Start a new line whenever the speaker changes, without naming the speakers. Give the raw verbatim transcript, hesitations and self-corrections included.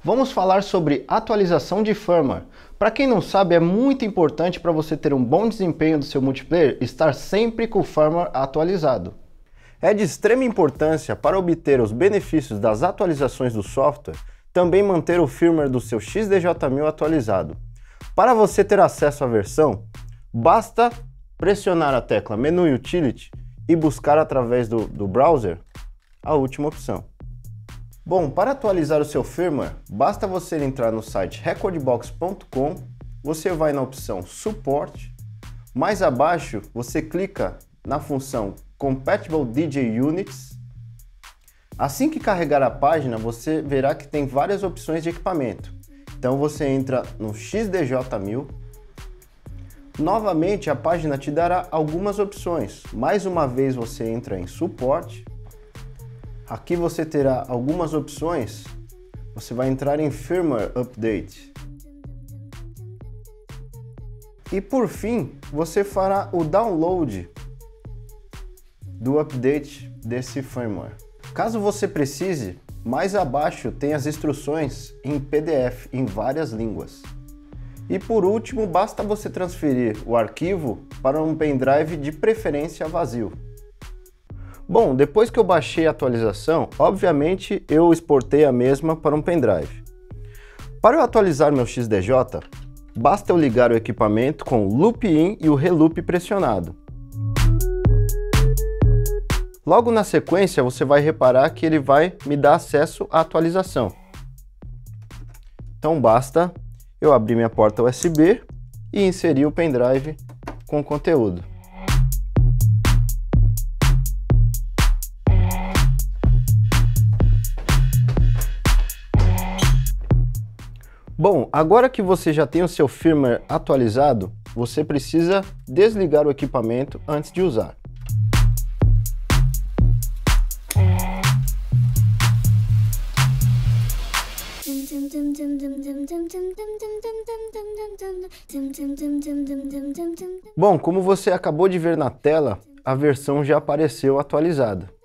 Vamos falar sobre atualização de firmware. Para quem não sabe, é muito importante para você ter um bom desempenho do seu multiplayer estar sempre com o firmware atualizado. É de extrema importância para obter os benefícios das atualizações do software, também manter o firmware do seu X D J mil atualizado. Para você ter acesso à versão, basta pressionar a tecla Menu Utility e buscar através do, do browser a última opção. Bom, para atualizar o seu firmware, basta você entrar no site recordbox ponto com, você vai na opção Suporte, mais abaixo você clica na função Compatible D J Units. Assim que carregar a página, você verá que tem várias opções de equipamento. Então você entra no X D J mil. Novamente a página te dará algumas opções. Mais uma vez você entra em Suporte. Aqui você terá algumas opções. Você vai entrar em Firmware Update. E por fim, você fará o download do update desse firmware. Caso você precise, mais abaixo tem as instruções em P D F em várias línguas. E por último, basta você transferir o arquivo para um pendrive de preferência vazio. Bom, depois que eu baixei a atualização, obviamente eu exportei a mesma para um pendrive. Para eu atualizar meu X D J, basta eu ligar o equipamento com o loop in e o reloop pressionado. Logo na sequência você vai reparar que ele vai me dar acesso à atualização. Então basta eu abrir minha porta U S B e inserir o pendrive com o conteúdo. Bom, agora que você já tem o seu firmware atualizado, você precisa desligar o equipamento antes de usar. Bom, como você acabou de ver na tela, a versão já apareceu atualizada.